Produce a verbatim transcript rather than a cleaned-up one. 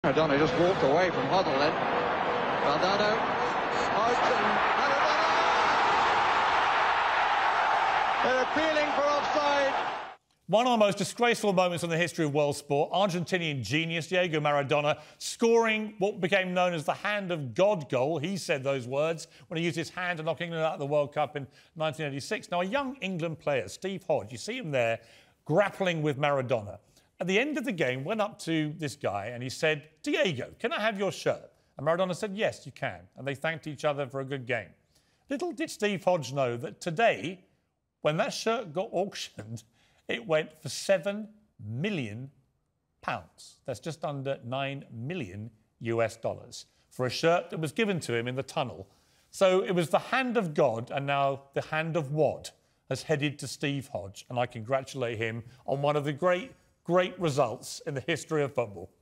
Maradona just walked away from Hoddle then. Maradona out and Maradona! They're appealing for offside. One of the most disgraceful moments in the history of world sport, Argentinian genius Diego Maradona scoring what became known as the hand of God goal. He said those words when he used his hand to knock England out of the World Cup in nineteen eighty-six. Now, a young England player, Steve Hodge, you see him there grappling with Maradona. At the end of the game, went up to this guy and he said, "Diego, can I have your shirt?" And Maradona said, "Yes, you can." And they thanked each other for a good game. Little did Steve Hodge know that today, when that shirt got auctioned, it went for seven million pounds. That's just under nine million U S dollars for a shirt that was given to him in the tunnel. So it was the hand of God, and now the hand of Wad has headed to Steve Hodge. And I congratulate him on one of the great, great results in the history of football.